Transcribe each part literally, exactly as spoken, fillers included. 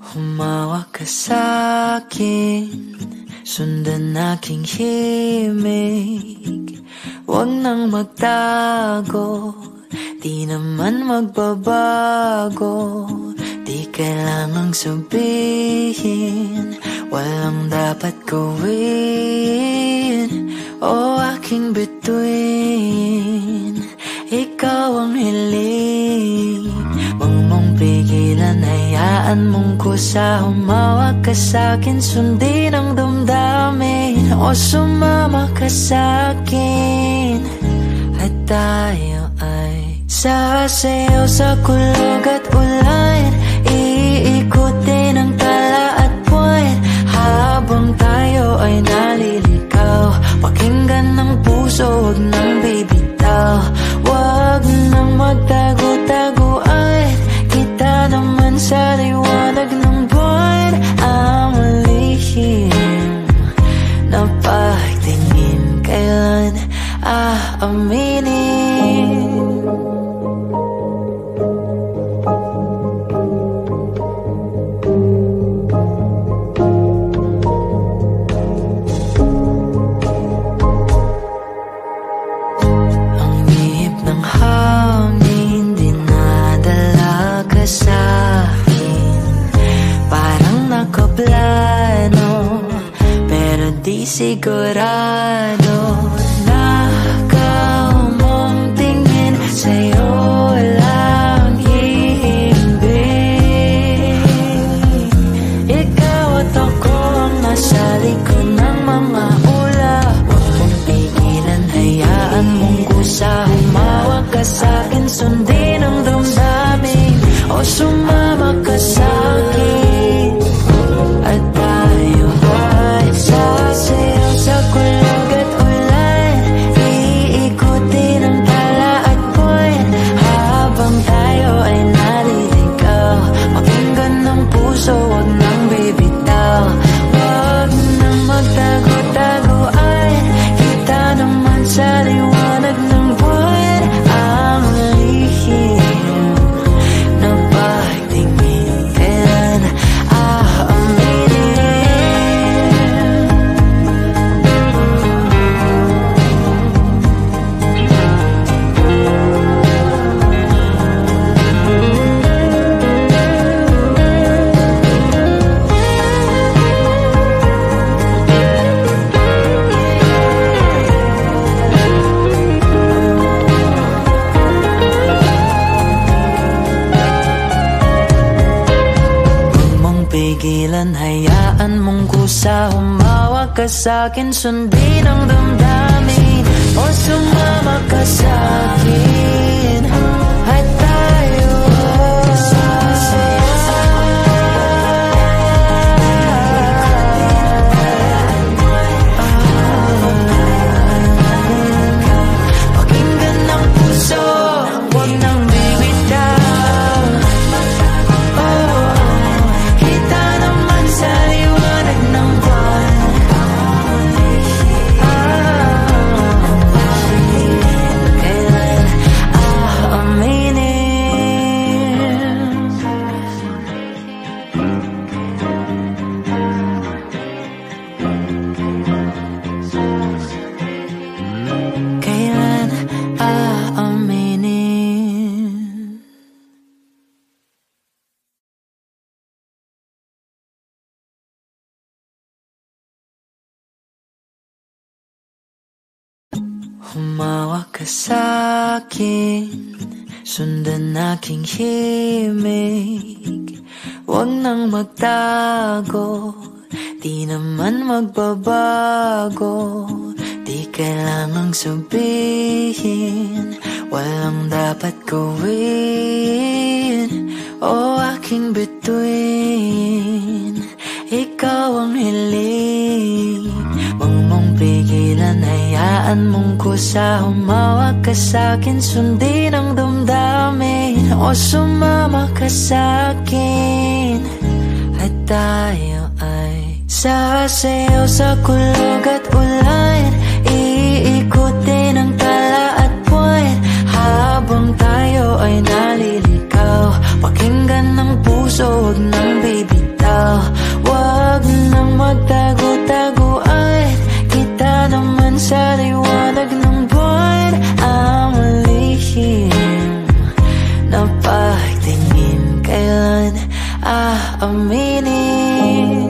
Humawak ka sa'kin, sundan aking himig. Huwag nang magtago, di naman magbabago. Di kailangang sabihin, walang dapat gawin. O aking bituin, ikaw ang hiling. Huwag mong pigilan, hayaan mong kusa. Humawak ka sa'kin, sundin ang damdamin. O sumama ka sa'kin, at tayo ay sasayaw sa kulog at ulan. Iikutin ang tala at buwan, habang tayo ay nalilikaw. Pakinggan ng puso, huwag nang bibitaw. Huwag nang magtago-taguan, kita naman sa liwanag ng buwan. Ang lihim na pagtingin, kailan aaminin? Pero di sigurado. Nakaw mong tingin, sa'yo lang hihimbing. Ikaw at ako ang nasa likod ng mga ulap. Huwag mong pigilan, hayaan mong kusa. Humawak ka sa'kin, sundin ang damdamin. O sumama ka sa'kin, at tayo ay sasayaw sa kulog at ulan. Iikutin ang tala at buwan, habang tayo ay naliligaw. Pakinggan ng puso, huwag nang bibitaw. Huwag nang magtago-taguan, kita naman sa liwanag ng buwan. Ang lihim na pagtingin, kailan aaminin? Pigilan, hayaan mong kusa. Humawak ka sa'kin, sundin ang damdamin. O sumama ka sa'kin, at tayo pakinggan ng puso, huwag nang bibitaw. Kita naman sa liwanag ng buwan. Kailan aaminin? Kailan aaminin? Humawak ka sa'kin, sundan aking himig. Huwag nang magtago, di naman magbabago. Di kailangang sabihin, walang dapat gawin. O aking bituin, ikaw ang hiling. Huwag mong pigilan, hayaan mong kusa. Humawak ka sa'kin, sundin ang damdamin. O sumama ka sa'kin, at tayo ay sasayaw sa kulog at ulan. Iikutin ang tala at buwan, habang tayo ay nalilikaw. Pakinggan ng puso, huwag nang bibitaw. magtago-taguan, kita naman sa liwanag ng buwan. Ang lihim na pagtingin, kailan aaminin?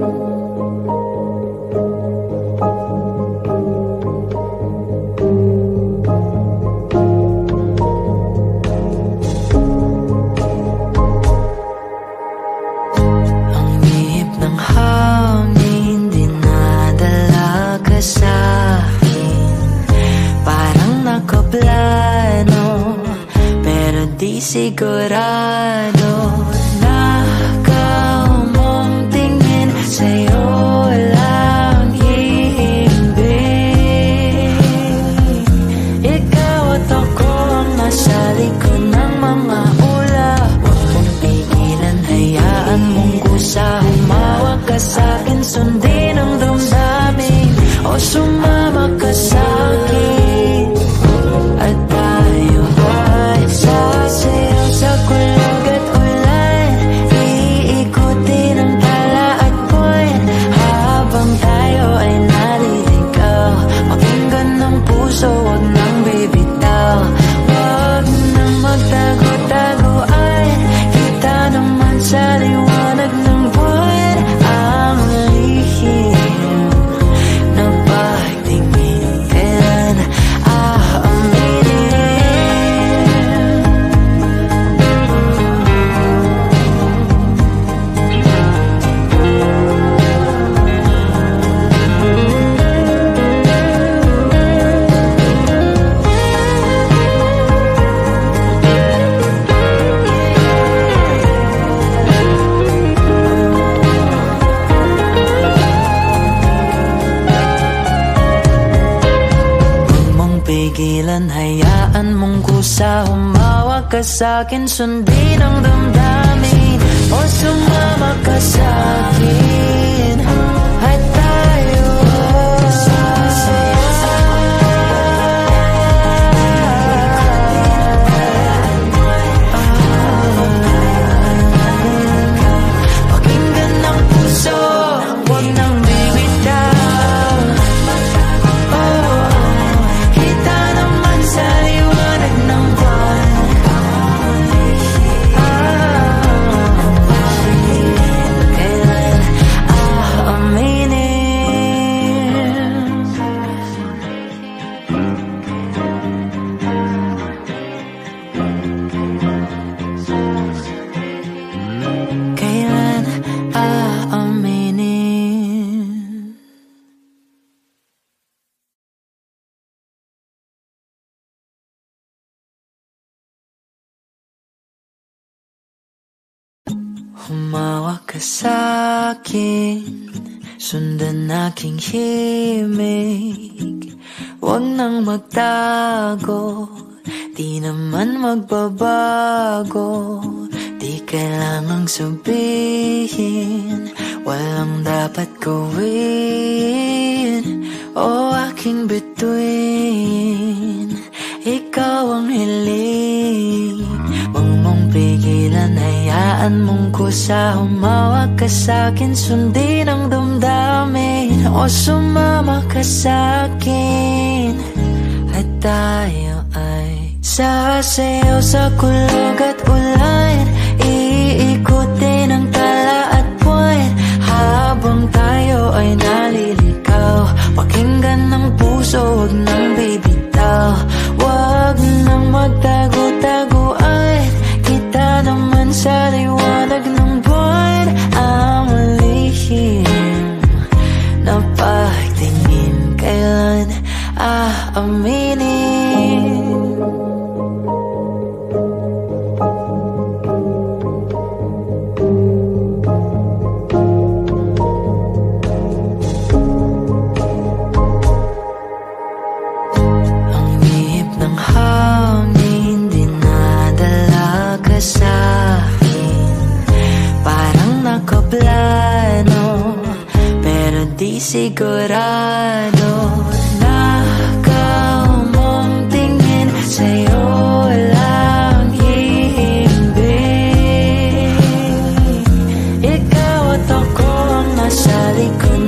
Sigurado na ikaw mong tingin, sa'yo lang hihimbing. Ikaw at ako ang nasa likod ng mga ulap. Huwag mong pigilan, hayaan mong kusa. Humawak ka sa'kin, sundin ang damdamin, o sumama ka sa'kin. At tayo ay sasayaw sa kulog at ulan, iikutin ang tala at buwan, habang tayo ay naliligaw. Pakinggan ng puso, wag nang bibitaw. Wag nang magtago-taguan, kita naman sa liwanag ng buwan. Ang lihim na pagtingin, kailan aaminin? Pigilan, hayaan mong kusa. Humawak ka sa'kin, sundin ang damdamin, o sumama ka sa'kin. At tayo pakinggan ng puso, wag nang bibitaw. Kita naman sa liwanag ng buwan. Kailan aaminin? Kailan aaminin? Humawak ka sa'kin, sundan aking himig. Huwag nang magtago, di naman magbabago. Di kailangang sabihin, walang dapat gawin, o aking bituin. Ikaw ang hiling, huwag mong pigilan, hayaan mong kusa. Humawak ka sa'kin, sundin ang damdamin, o sumama ka sa'kin. At tayo ay sasayaw sa kulog at ulan, iikutin ang tala at buwan, habang tayo ay naliligaw. Pakinggan ng puso, wag nang bibitaw. Wag nang magtago-taguan, kita naman sa liwanag ng buwan. Ang lihim na pagtingin, kailan aaminin? Sigurado na ikaw mong tingin, sa'yo lang hihimbing. Ikaw at ako ang nasa likod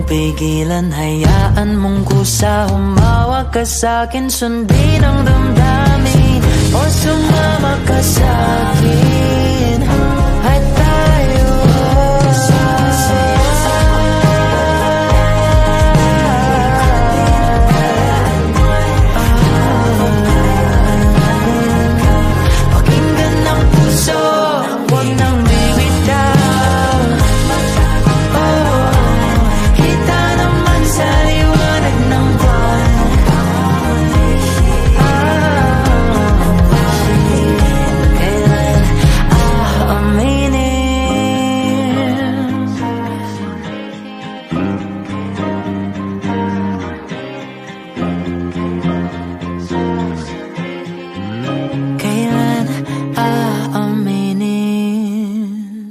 pigilan, hayaan mong kusa. Humawak ka sa'kin, sundin ang damdamin. O sumama ka sa'kin at tayo pakinggan ng puso, huwag nang bibitaw. Oh, kita naman sa liwanag ng buwan. Kailan aaminin? Kailan aaminin?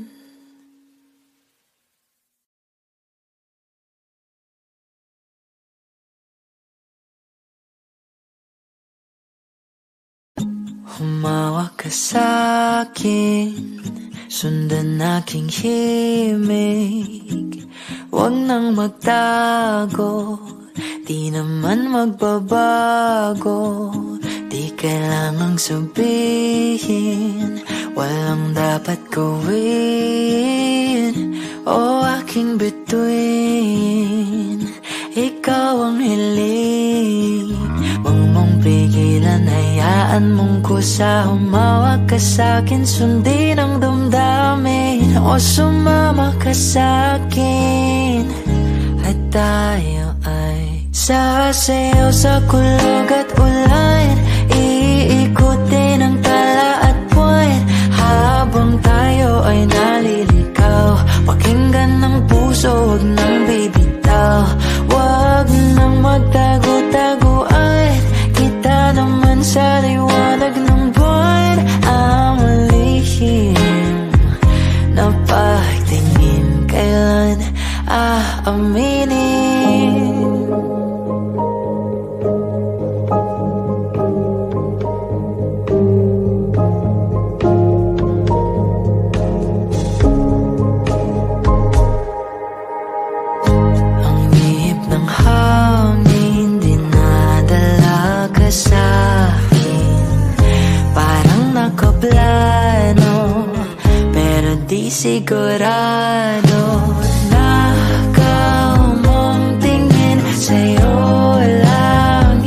Humawak ka sa'kin, sundan aking himig. Huwag nang magtago, di naman magbabago. Di kailangang sabihin, walang dapat gawin. O aking bituin, ikaw ang hiling. Huwag mong pigilan, hayaan mong kusa. Humawak ka sa'kin, sundin ang damdamin. O sumama ka sa'kin at tayo ay sasayaw sa kulog at ulan. Iikutin ang tala at buwan habang tayo ay nalilikaw. Pakinggan ng puso, huwag nang bibitaw. Huwag nang magtago-taguan, kita naman sa liwanag ng buwan. Ang lihim na pagtingin, kailan aaminin? Ang ihip ng hangin dinadala ka sa'kin, parang nakaplano pero di sigurado. Nakaw mong tingin, sa'yo lang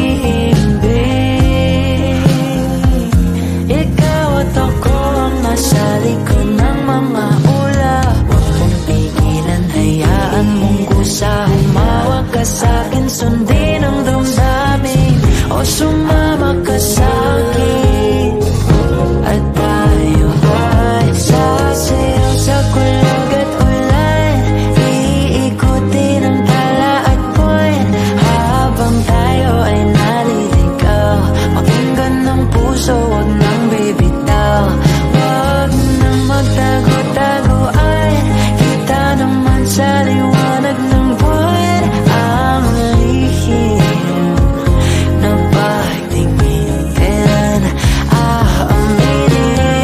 hihimbing. Ikaw at ako ang nasa likod ng mga ulap. Huwag mong pigilan, hayaan mong kusa. Humawak ka sa'kin, sundin ang damdamin. O sumama ka sa'kin at tayo ay sasayaw sa kulog at ulan. Iikutin ang tala at buwan habang tayo ay naliligaw. Pakinggan ng puso, huwag nang bibitaw. Huwag nang magtago-taguan, kita naman sa liwanag ng buwan. Ang lihim na pagtingin, kailan aaminin?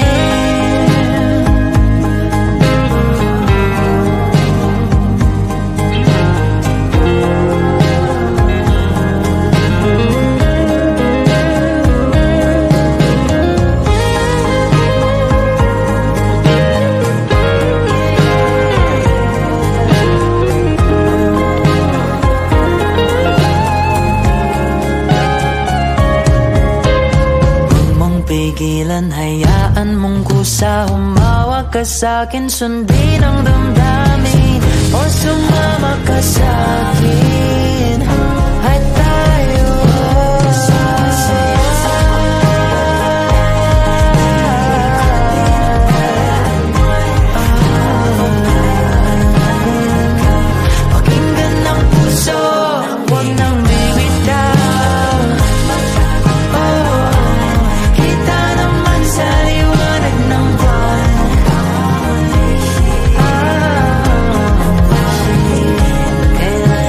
Huwag mong pigilan, hayaan mong kusa. Humawak ka sa'kin, sundin ang damdamin. O sumama ka sa'kin at tayo pakinggan ng puso, huwag nang bibitaw. Oh, kita naman sa liwanag ng buwan. Kailan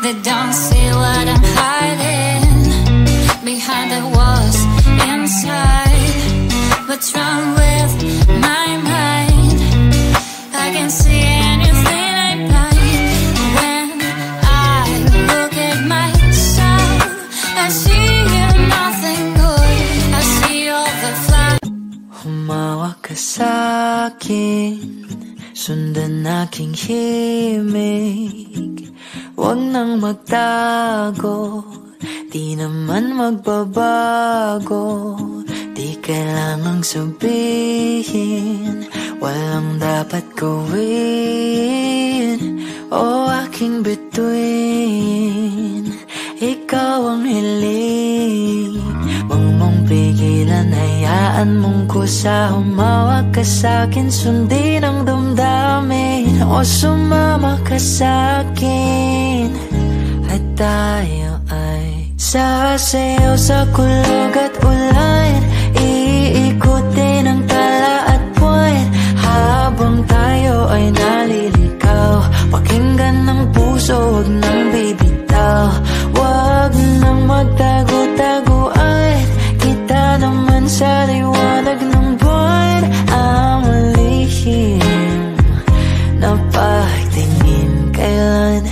They don't see what I'm hiding behind the walls inside. What's wrong with my mind? I can see anything I like. When I look at myself, I see nothing good. I see all the flaws. Humawak ka sa'kin, sundan aking himig. Huwag nang magtago, di naman magbabago. Di kailangang sabihin, walang dapat gawin. O aking bituin, ikaw ang hiling. Huwag mong pigilan, hayaan mong kusa. Humawak ka sa'kin, sundin ang damdamin. O sumama ka sa'kin, at tayo ay sasayaw sa kulog at ulan. Iikutin ang tala at buwan, habang tayo ay nalilikaw. Pakinggan ng puso, huwag nang bibitaw. Huwag nang magtago-taguan, kita naman sa liwanag ng buwan. Ang lihim na pagtingin, kailan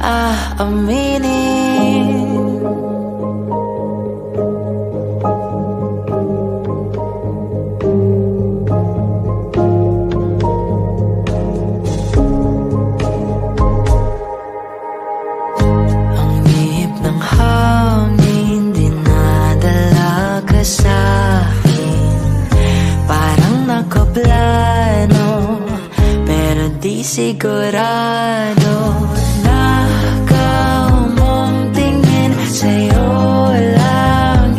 aaminin? Di sigurado na ikaw mong tingin, sa'yo lang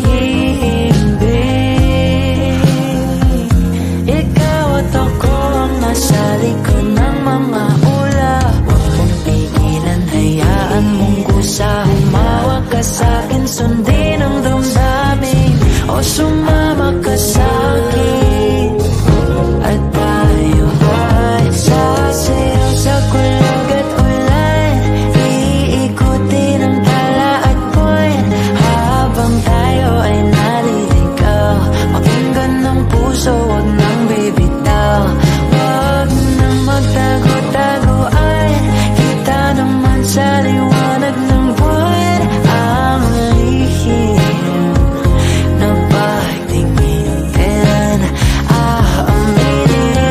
hihimbing. Ikaw at ako ang nasa likod ng mga ulap. Huwag mong pigilan, hayaan mong kusa. Humawak ka sa'kin, sundin ang damdamin. O sumama ka sa'kin, at tayo ay sasayaw sa kulog at ulan. Iikutin ang tala at buwan, habang tayo ay naliligaw. Pakinggan ng puso, huwag nang bibitaw. Huwag nang magtago-taguan, kita naman sa liwanag ng buwan. Ang lihim na pagtingin, kailan aaminin?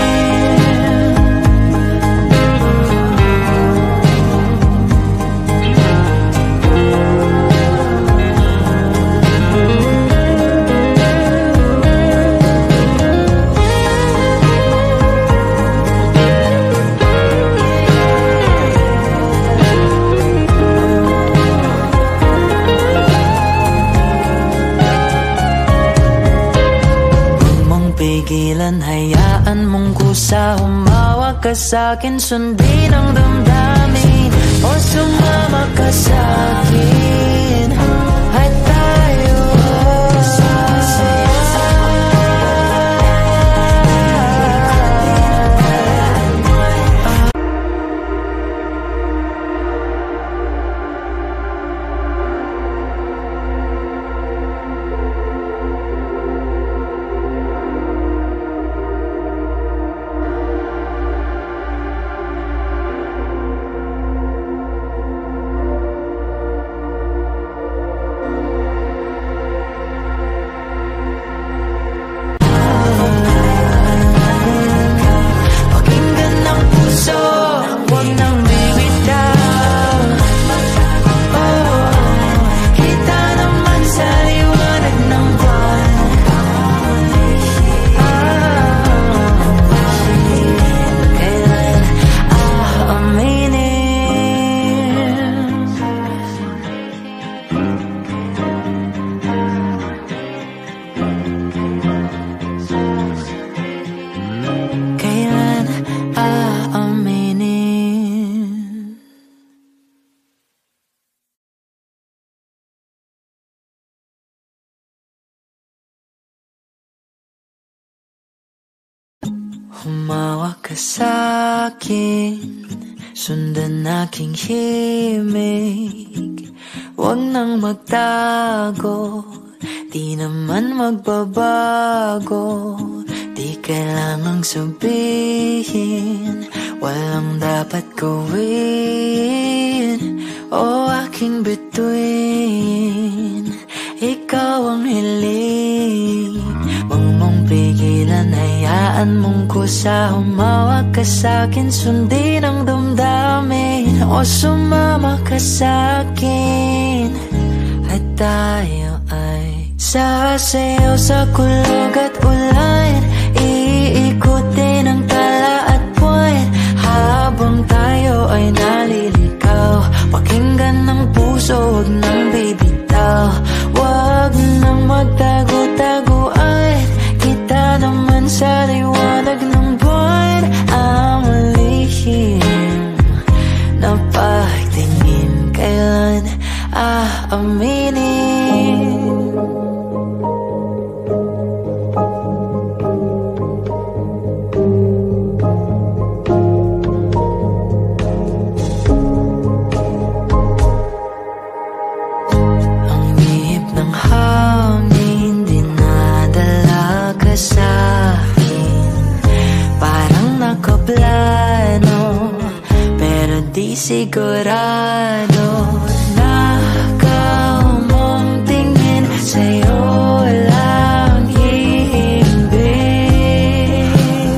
Pigilan, hayaan mong kusa. Humawak ka sa'kin, sundin ang damdamin. O sumama ka sa'kin, at tayo Humawak ka sa'kin, sundan aking himig. Huwag nang magtago, di naman magbabago. Di kailangang sabihin, walang dapat gawin. O aking bituin, ikaw ang hiling. Huwag mong pigilan, hayaan mong kusa. Humawak ka sa'kin, sundin ang damdamin. O sumama ka sa'kin, at tayo ay sasayaw sa kulog at ulan. Iikutin ang tala at buwan, habang tayo ay naliligaw. Pakinggan ng puso, huwag nang bibitaw. Huwag nang magtago-taguan, kita naman sa liwanag ng buwan. Ang lihim na pagtingin, kailan aaminin? Pero di sigurado. Nakaw mong tingin, sa'yo lang hihimbing.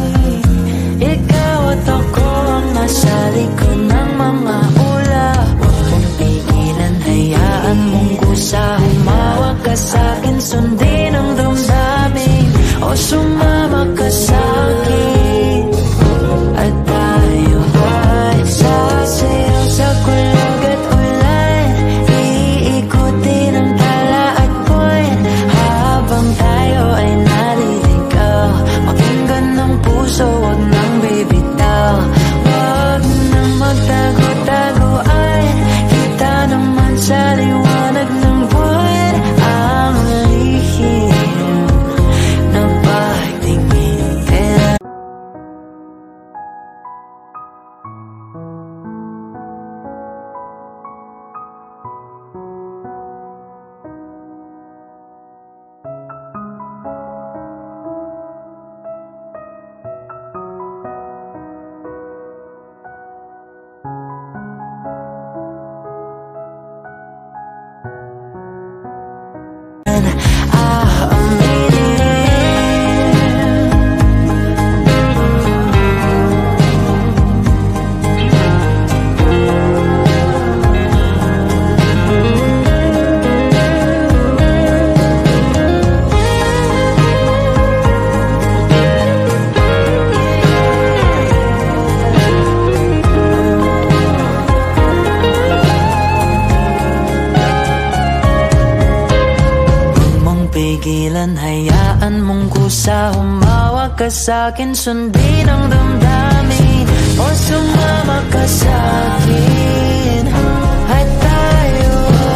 Ikaw at ako ang nasa likod ng mga ulap. Huwag mong pigilan, hayaan mong kusa. Humawak ka sa'kin, sundin ang damdamin. O sumama ka sa'kin, at tayo ay sasayaw sa kulog at ulan. Iikutin ang tala at buwan, habang tayo ay naliligaw. Pakinggan ng puso, huwag nang bibitaw. Huwag nang magtago-taguan, kita naman sa liwanag ng buwan. Ang lihim na pagtingin, kaya pigilan, hayaan mong kusa. Humawak ka sa'kin, sundin ang damdamin. O sumama ka sa'kin, at tayo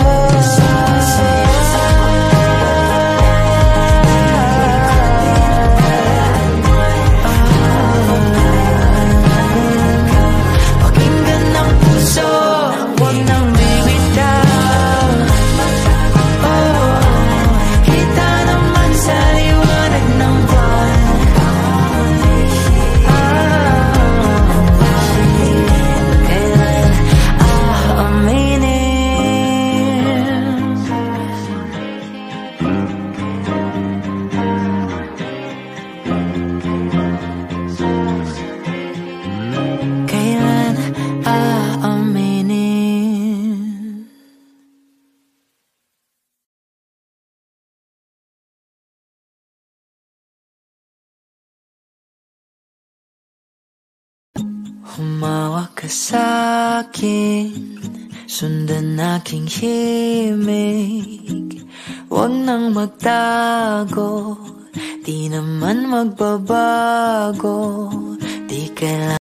pakinggan ng puso, huwag nang bibitaw. Kita naman sa liwanag ng buwan. Kailan aaminin? Kailan aaminin? Humawak ka sa'kin, sundan aking himig. Huwag nang magtago, di naman magbabago. Di kailangan